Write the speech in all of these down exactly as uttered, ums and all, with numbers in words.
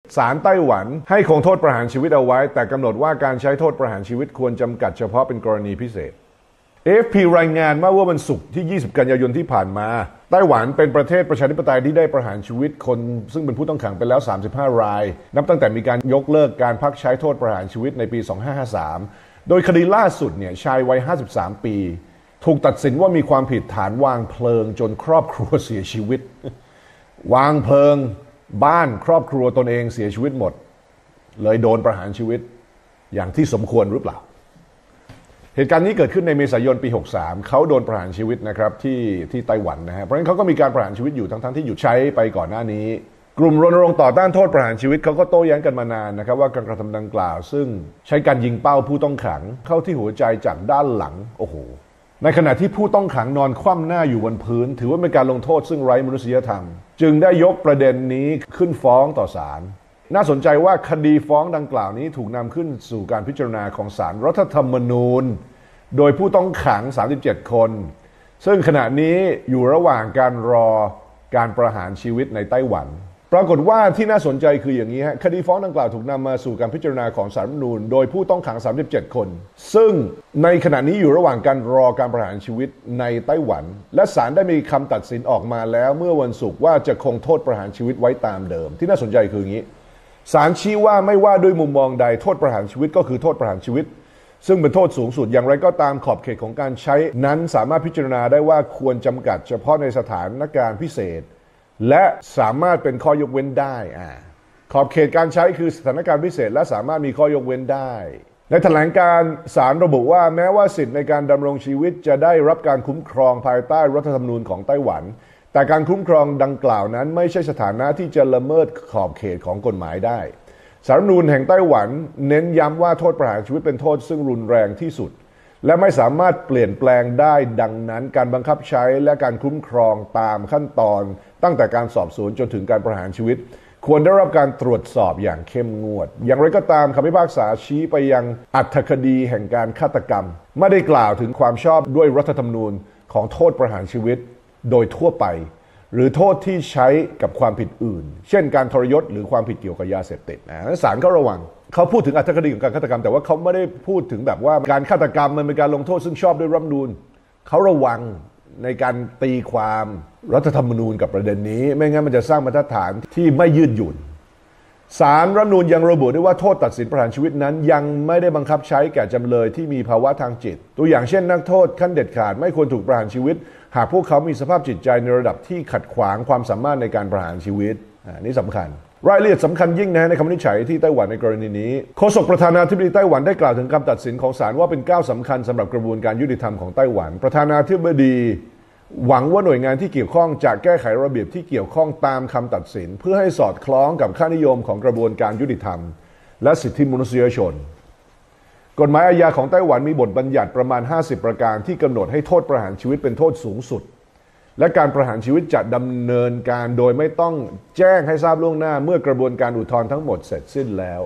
ศาลไต้หวันให้คงโทษประหารชีวิตเอาไว้แต่กำหนดว่าการใช้โทษประหารชีวิตควรจำกัดเฉพาะเป็นกรณีพิเศษ เอ เอฟ พี รายงานว่าวันศุกร์ที่ยี่สิบกันยายนที่ผ่านมาไต้หวันเป็นประเทศประชาธิปไตยที่ได้ประหารชีวิตคนซึ่งเป็นผู้ต้องขังไปแล้วสามสิบห้ารายนับตั้งแต่มีการยกเลิกการพักใช้โทษประหารชีวิตในปีสองพันห้าร้อยห้าสิบสามโดยคดีล่าสุดเนี่ยชายวัยห้าสิบสามปีถูกตัดสินว่ามีความผิดฐานวางเพลิงจนครอบครัวเสียชีวิตวางเพลิงบ้านครอบครัวตนเองเสียชีวิตหมดเลยโดนประหารชีวิตอย่างที่สมควรหรือเปล่าเหตุการณ์นี้เกิดขึ้นในเมษายนปีหกสามเขาโดนประหารชีวิตนะครับที่ที่ไต้หวันนะฮะเพราะฉะนั้นเขาก็มีการประหารชีวิตอยู่ทั้งๆที่หยุดใช้ไปก่อนหน้านี้กลุ่มรณรงค์ต่อต้านโทษประหารชีวิตเขาก็โต้แย้งกันมานานนะครับว่าการกระทำดังกล่าวซึ่งใช้การยิงเป้าผู้ต้องขังเข้าที่หัวใจจากด้านหลังโอ้โหในขณะที่ผู้ต้องขังนอนคว่ำหน้าอยู่บนพื้นถือว่าเป็นการลงโทษซึ่งไร้มนุษยธรรมจึงได้ยกประเด็นนี้ขึ้นฟ้องต่อศาลน่าสนใจว่าคดีฟ้องดังกล่าวนี้ถูกนำขึ้นสู่การพิจารณาของศาลรัฐธรรมนูญโดยผู้ต้องขังสามสิบเจ็ดคนซึ่งขณะนี้อยู่ระหว่างการรอการประหารชีวิตในไต้หวันปรากฏว่าที่น่าสนใจคืออย่างนี้ฮะคดีฟ้องดังกล่าวถูกนำมาสู่การพิจารณาของศาลรัฐธรรมนูญโดยผู้ต้องขังสามสิบเจ็ดคนซึ่งในขณะนี้อยู่ระหว่างการรอการประหารชีวิตในไต้หวันและศาลได้มีคำตัดสินออกมาแล้วเมื่อวันศุกร์ว่าจะคงโทษประหารชีวิตไว้ตามเดิมที่น่าสนใจคืออย่างนี้ศาลชี้ว่าไม่ว่าด้วยมุมมองใดโทษประหารชีวิตก็คือโทษประหารชีวิตซึ่งเป็นโทษสูงสุดอย่างไรก็ตามขอบเขตของการใช้นั้นสามารถพิจารณาได้ว่าควรจำกัดเฉพาะในสถานการณ์พิเศษและสามารถเป็นข้อยกเว้นได้อ่าขอบเขตการใช้คือสถานการณ์พิเศษและสามารถมีข้อยกเว้นได้ในแถลงการณ์ศาลระบุว่าแม้ว่าสิทธิในการดำรงชีวิตจะได้รับการคุ้มครองภายใต้รัฐธรรมนูญของไต้หวันแต่การคุ้มครองดังกล่าวนั้นไม่ใช่สถานะที่จะละเมิดขอบเขตของกฎหมายได้ศาลรัฐธรรมนูญแห่งไต้หวันเน้นย้ำว่าโทษประหารชีวิตเป็นโทษซึ่งรุนแรงที่สุดและไม่สามารถเปลี่ยนแปลงได้ดังนั้นการบังคับใช้และการคุ้มครองตามขั้นตอนตั้งแต่การสอบสวนจนถึงการประหารชีวิตควรได้รับการตรวจสอบอย่างเข้มงวดอย่างไรก็ตามคำพิพากษาชี้ไปยังอรรถคดีแห่งการฆาตกรรมไม่ได้กล่าวถึงความชอบด้วยรัฐธรรมนูญของโทษประหารชีวิตโดยทั่วไปหรือโทษที่ใช้กับความผิดอื่นเช่นการทรยศหรือความผิดเกี่ยวกับยาเสพติดนะศาลก็ระวังเขาพูดถึงอรรถคดีของการฆาตกรรมแต่ว่าเขาไม่ได้พูดถึงแบบว่าการฆาตกรรมมันเป็นการลงโทษซึ่งชอบด้วยรัฐธรรมนูญเขาระวังในการตีความรัฐธรรมนูญกับประเด็นนี้ไม่งั้นมันจะสร้างบรรทัดฐานที่ไม่ยืดหยุ่นศาลรัฐธรรมนูญยังระบุด้วยว่าโทษตัดสินประหารชีวิตนั้นยังไม่ได้บังคับใช้แก่จำเลยที่มีภาวะทางจิตตัวอย่างเช่นนักโทษขั้นเด็ดขาดไม่ควรถูกประหารชีวิตหากพวกเขามีสภาพจิตใจในระดับที่ขัดขวางความสามารถในการประหารชีวิตอันนี้สำคัญรายละเอียดสำคัญยิ่งนะในคำวินิจฉัยที่ไต้หวันในกรณีนี้โฆษกประธานาธิบดีไต้หวันได้กล่าวถึงคำตัดสินของศาลว่าเป็นก้าวสำคัญสำหรับกระบวนการยุติธรรมของไต้หวันประธานาธิบดีหวังว่าหน่วยงานที่เกี่ยวข้องจะแก้ไขระเบียบที่เกี่ยวข้องตามคำตัดสินเพื่อให้สอดคล้องกับค่านิยมของกระบวนการยุติธรรมและสิทธิมนุษยชนกฎหมายอาญาของไต้หวันมีบทบัญญัติประมาณห้าสิบประการที่กำหนดให้โทษประหารชีวิตเป็นโทษสูงสุดและการประหารชีวิตจะดำเนินการโดยไม่ต้องแจ้งให้ทราบล่วงหน้าเมื่อกระบวนการอุทธรณ์ทั้งหมดเสร็จสิ้นแล้ว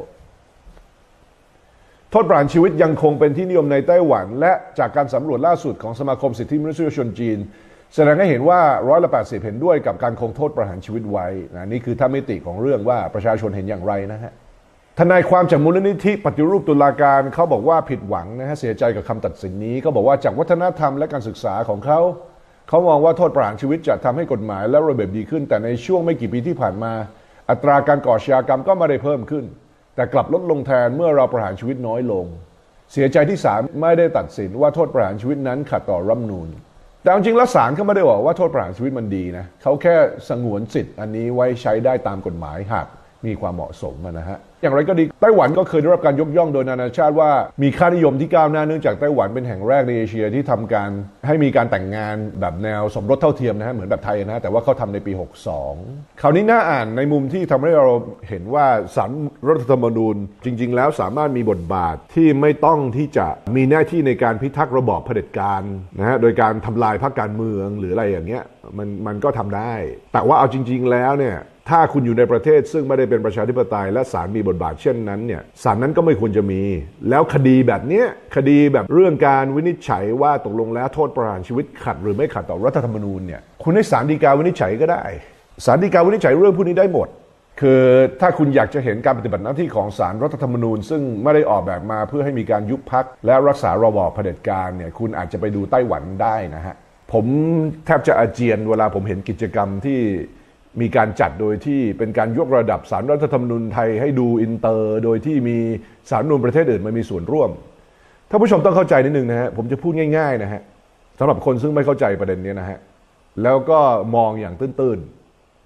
โทษประหารชีวิตยังคงเป็นที่นิยมในไต้หวันและจากการสำรวจล่าสุดของสมาคมสิทธิมนุษยชนจีนแสดงให้เห็นว่าร้อยละแปดสิบเห็นด้วยกับการคงโทษประหารชีวิตไว้นะนี่คือท่ามิติของเรื่องว่าประชาชนเห็นอย่างไรนะฮะทนายความจากมูลนิธิปฏิรูปตุลาการเขาบอกว่าผิดหวังนะฮะเสียใจกับคำตัดสินนี้เขาบอกว่าจากวัฒนธรรมและการศึกษาของเขาเขามองว่าโทษประหารชีวิตจะทำให้กฎหมายและระเบียบดีขึ้นแต่ในช่วงไม่กี่ปีที่ผ่านมาอัตราการก่ออาชญากรรมก็ไม่ได้เพิ่มขึ้นแต่กลับลดลงแทนเมื่อเราประหารชีวิตน้อยลงเสียใจที่ศาลไม่ได้ตัดสินว่าโทษประหารชีวิตนั้นขัดต่อรัฐธรรมนูญแต่จริงๆแล้วศาลเขาไม่ได้บอกว่าโทษประหารชีวิตมันดีนะเขาแค่สงวนสิทธิ์อันนี้ไว้ใช้ได้ตามกฎหมายหากมีความเหมาะสมนะฮะอย่างไรก็ดีไต้หวันก็เคยได้รับการยกย่องโดยนานาชาติว่ามีค่านิยมที่ก้าวหน้าเนื่องจากไต้หวันเป็นแห่งแรกในเอเชียที่ทำการให้มีการแต่งงานแบบแนวสมรสเท่าเทียมนะฮะเหมือนแบบไทยนะแต่ว่าเขาทำในปีหกสิบสองคราวนี้น่าอ่านในมุมที่ทำให้เราเห็นว่าศาลรัฐธรรมนูญจริงๆแล้วสามารถมีบทบาทที่ไม่ต้องที่จะมีหน้าที่ในการพิทักษ์ระบอบเผด็จการนะฮะโดยการทำลายพรรคการเมืองหรืออะไรอย่างเงี้ยมันมันก็ทำได้แต่ว่าเอาจริงๆแล้วเนี่ยถ้าคุณอยู่ในประเทศซึ่งไม่ได้เป็นประชาธิปไตยและศาลมีบทบาทเช่นนั้นเนี่ยศาลนั้นก็ไม่ควรจะมีแล้วคดีแบบนี้คดีแบบเรื่องการวินิจฉัยว่าตกลงแล้วโทษประหารชีวิตขัดหรือไม่ขัดต่อรัฐธรรมนูญเนี่ยคุณให้ศาลฎีกาวินิจฉัยก็ได้ศาลฎีกาวินิจฉัยเรื่องพวกนี้ได้หมดคือถ้าคุณอยากจะเห็นการปฏิบัติหน้าที่ของศาลรัฐธรรมนูญซึ่งไม่ได้ออกแบบมาเพื่อให้มีการยุบพรรคและรักษาระบอบเผด็จการเนี่ยคุณอาจจะไปดูไต้หวันได้นะฮะผมแทบจะอาเจียนเวลาผมเห็นกิจกรรมที่มีการจัดโดยที่เป็นการยกระดับศาลรัฐธรรมนูญไทยให้ดูอินเตอร์โดยที่มีศาลรัฐธรรมนูญประเทศอื่นมามีส่วนร่วมท่านผู้ชมต้องเข้าใจนิดนึงนะฮะผมจะพูดง่ายๆนะฮะสำหรับคนซึ่งไม่เข้าใจประเด็นนี้นะฮะแล้วก็มองอย่างตื้นๆ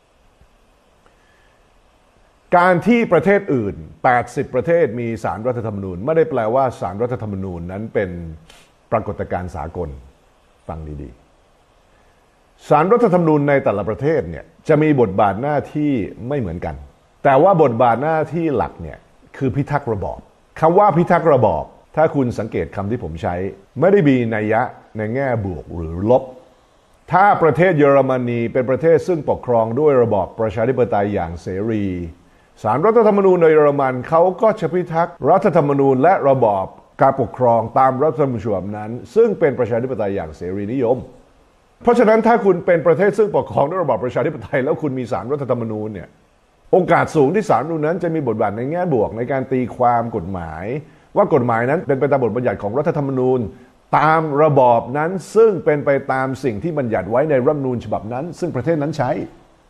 การที่ประเทศอื่นแปดสิบประเทศมีศาลรัฐธรรมนูญไม่ได้แปลว่าศาลรัฐธรรมนูญนั้นเป็นปรากฏการณ์สากลฟังดีๆศาลรัฐธรรมนูญในแต่ละประเทศเนี่ยจะมีบทบาทหน้าที่ไม่เหมือนกันแต่ว่าบทบาทหน้าที่หลักเนี่ยคือพิทักษ์ระบอบคำว่าพิทักษ์ระบอบถ้าคุณสังเกตคำที่ผมใช้ไม่ได้มีนัยยะในแง่บวกหรือลบถ้าประเทศเยอรมนีเป็นประเทศซึ่งปกครองด้วยระบอบประชาธิปไตยอย่างเสรีศาลรัฐธรรมนูญในเยอรมันเขาก็จะพิทักษ์รัฐธรรมนูญและระบอบการปกครองตามรัฐธรรมนูญฉบับนั้นซึ่งเป็นประชาธิปไตยอย่างเสรีนิยมเพราะฉะนั้นถ้าคุณเป็นประเทศซึ่งปกครองด้วยระบอบประชาธิปไตยแล้วคุณมีศาลรัฐธรรมนูญเนี่ยโอกาสสูงที่ศาลรัฐธรรมนูญนั้นจะมีบทบาทในแง่บวกในการตีความกฎหมายว่ากฎหมายนั้นเป็นไปตามบทบัญญัติของรัฐธรรมนูญตามระบอบนั้นซึ่งเป็นไปตามสิ่งที่บัญญัติไว้ในรัฐธรรมนูญฉบับนั้นซึ่งประเทศนั้นใช้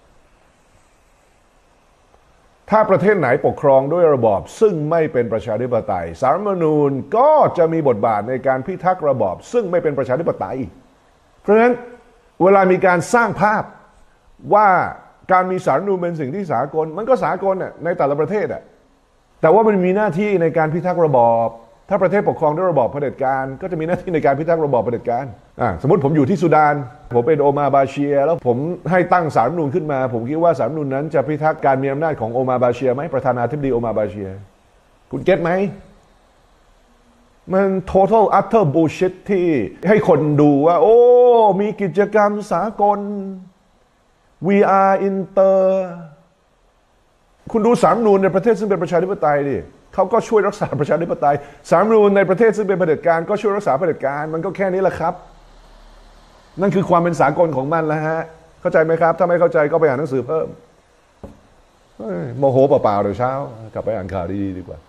ถ้าประเทศไหนปกครองด้วยระบอบซึ่งไม่เป็นประชาธิปไตยศาลรัฐธรรมนูญก็จะมีบทบาทในการพิทักษ์ระบอบซึ่งไม่เป็นประชาธิปไตยเพราะฉะนั้นเวลามีการสร้างภาพว่าการมีศาลรัฐธรรมนูญเป็นสิ่งที่สากลมันก็สากลน่ะในแต่ละประเทศอ่ะแต่ว่ามันมีหน้าที่ในการพิทักษ์ระบอบถ้าประเทศปกครองด้วยระบอบเผด็จการก็จะมีหน้าที่ในการพิทักษ์ระบอบเผด็จการอ่าสมมติผมอยู่ที่สุดานผมเป็นโอมาบาเชียแล้วผมให้ตั้งศาลรัฐธรรมนูญขึ้นมาผมคิดว่าศาลรัฐธรรมนูญนั้นจะพิทักษ์การมีอำนาจของโอมาบาเชียไหมประธานาธิบดีโอมาบาเชียคุณเก็ตไหมมัน total utter bullshit ที่ให้คนดูว่าโอ้มีกิจกรรมสากล we are inter คุณดูศาลรัฐธรรมนูญในประเทศซึ่งเป็นประชาธิปไตยดิเขาก็ช่วยรักษาประชาธิปไตยศาลรัฐธรรมนูญในประเทศซึ่งเป็นเผด็จการก็ช่วยรักษาเผด็จการมันก็แค่นี้แหละครับนั่นคือความเป็นสากลของมันแล้วฮะเข้าใจไหมครับถ้าไม่เข้าใจก็ไปอ่านหนังสือเพิ่มโมโหเปล่าๆเดี๋ยวเช้ากลับไปอ่านข่าวดีๆดีกว่า